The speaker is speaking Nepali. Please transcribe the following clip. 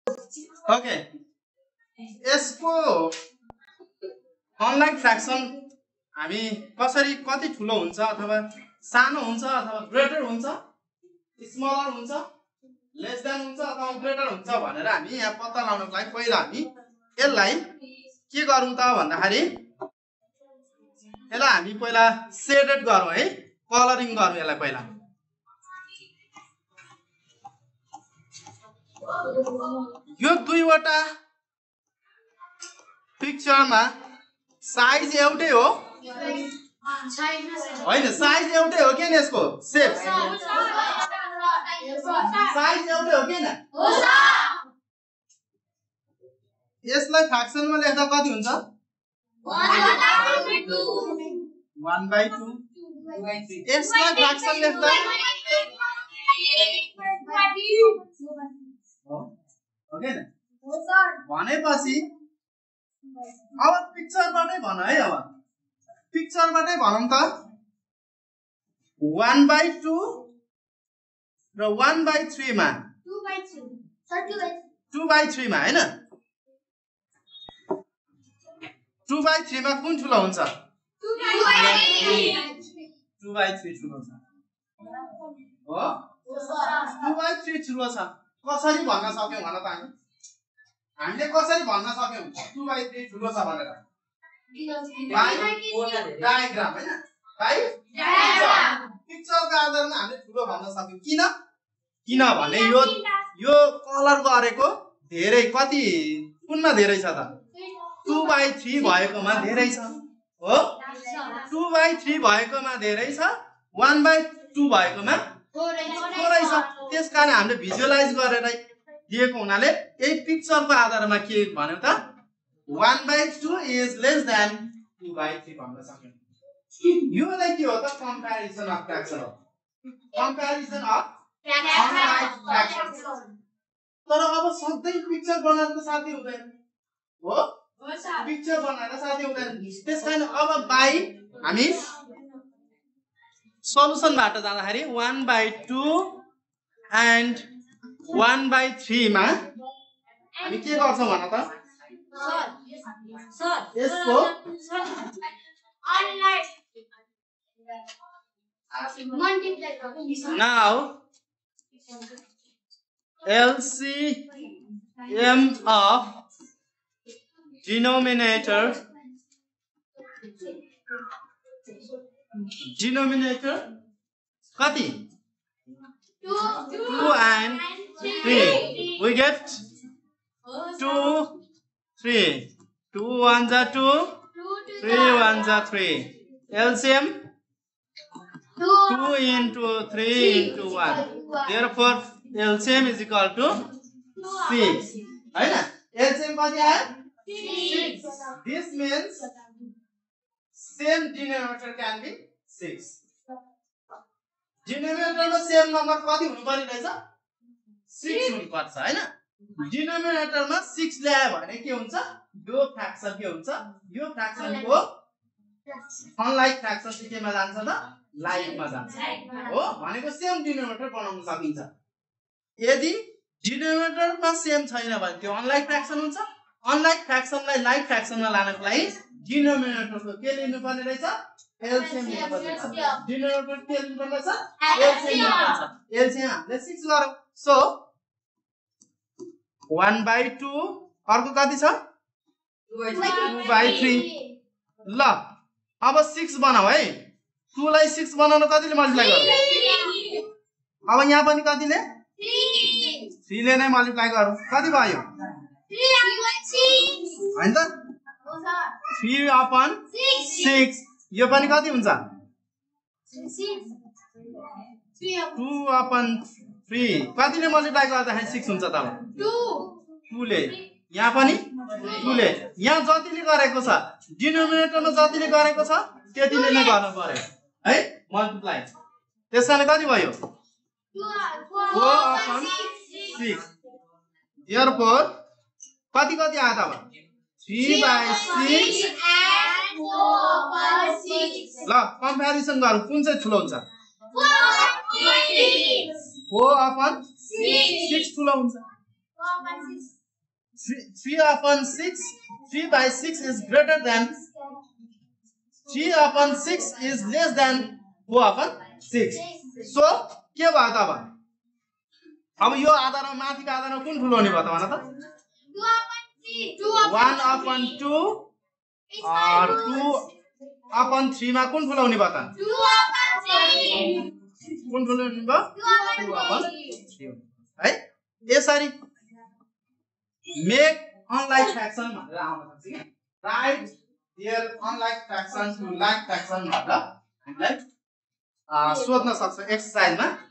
ओके यसको अनलाइन फ्र्याक्सन हामी कसरी कति ठुलो हुन्छ अथवा सानो हुन्छ अथवा ग्रेटर हुन्छ स्मलर हुन्छ लेस देन हुन्छ अथवा ग्रेटर हुन्छ भनेर हामी यहाँ पत्ता लगाउनको लागि पहिला हामी यसलाई के गरौँ त भन्दाखेरि यसलाई हामी पहिला सेडेड गरौँ है कलरिङ गरौँ यसलाई पहिला यो दुईवटा पिक्चरमा साइज एउटै हो होइन साइज एउटै हो के नि यसको शेप साइज एउटै हो के न यसलाई फ्र्याक्सनमा लेख्दा कति हुन्छ 1/2 यसलाई फ्र्याक्सन लेख्दा ओके न भनेपछि अब पिक्चरबाटै भन है अब पिक्चरबाटै भनौँ त 1/2 र 1/3 मा 2/3 मा हैन 2/3 मा कुन ठुलो हुन्छ 2/3 ठुलो छ हो 2/3 ठुलो छ कसरी भन्न सक्यौ भन त हामीले कसरी भन्न सक्यौ 2/3 ठुलो छ भनेर डायग्राम हैन भाइ पिक्चरको आधारमा हामीले ठुलो भन्न सक्यौ किनभने यो कलर गरेको धेरै कति कुनमा धेरै छ त 2/3 भएकोमा धेरै छ हो 2/3 भएकोमा धेरै छ 1/2 भएकोमा थोरै छ त्यसकारण हामीले भिजुअलाइज गरेर दिएको हुनाले यही पिक्चरको आधारमा के भन्यो त 1/2 इज लेस देन 2/3 भन्न सक्यौ यो चाहिँ के हो त कम्प्यारिजन अफ फ्र्याक्सन हो कम्प्यारिजन अफ फ्र्याक्सन तर अब सधैँ पिक्चर बनाएर त साध्य हुँदैन हो पिक्चर बनाएर साध्य हुँदैन त्यसकारण अब बाइ हामी सल्युसनबाट जाँदाखेरि 1/2 एन्ड 1/3 मा हामी के गर्छौं भन त यसको now LCM of denominator कति 2 and 3 we get 2 3 2 1s are 2 3 1s are 3 LCM 2 into 3 into 1 therefore LCM is equal to 6 हैन LCM कति आयो 6 this means same denominator can be 6 denominator मा सेम नम्बर कति हुनु पर्ने रहेछ 6 हुनु पर्छ हैन डिनोमिनेटर मा 6 ल्यायो भने के हुन्छ यो फ्र्याक्सन के हुन्छ यो फ्र्याक्सन को अनलाइक फ्र्याक्सन चाहिँ केमा जान्छ त लाइकमा जान्छ हो भनेको सेम डिनोमिनेटर बनाउन सकिन्छ यदि डिनोमिनेटर मा सेम छैन भने त्यो अनलाइक फ्र्याक्सन हुन्छ अनलाइक फ्र्याक्सनलाई लाइक फ्र्याक्सनमा लानको लागि डिनोमिनेटरको के लिनु पर्ने रहेछ एलसीएम लिनु पर्ने छ डिनोमिनेटर के लिनु पर्ने छ एलसीएम लिनु पर्छ एलसीएम हामीले 6 गरौँ सो 1/2 अर्को कति छ 2/3 ल अब 6 बनाऊ है 2 लाई 6 बनाउन कतिले मल्टिप्लाई गर्नु अब यहाँ पनि कतिले 3 ले नै मल्टिप्लाई गरौँ कति भयो 3 हैन त 3/6 यो पनि कति हुन्छ 2/3 कतिले मल्टिप्लाई गर्दाखेरि 6 हुन्छ तब 2 ले यहाँ पनि 2 ले यहाँ जतिले गरेको छ डिनोमिनेटरमा जतिले गरेको छ त्यतिले नै गर्नु पर्यो है मल्टिप्लाई त्यसैले कति भयो 4/6 therefore कति कति आयो तब 3/6 ल कम्प्यारिसन गरौँ कुन चाहिँ ठुलो हुन्छ 4/6 ठुलो हुन्छ 3/6. 3/6 is greater than 3/6 is less than 4/6. So के भयो त अब यो आधारमा माथिको आधारमा कुन ठुलो हुने भयो त भन त 1/2 2/3 मा कुन ठुलो हुने भयो त कुन ठुलो हुने भयो 2/3 है यसरी मेक अनलाइक फ्र्याक्सन भनेर आउन सक्छ के right here unlike fraction to like fraction भनेर हामीलाई सोध्न सक्छ एक्सरसाइजमा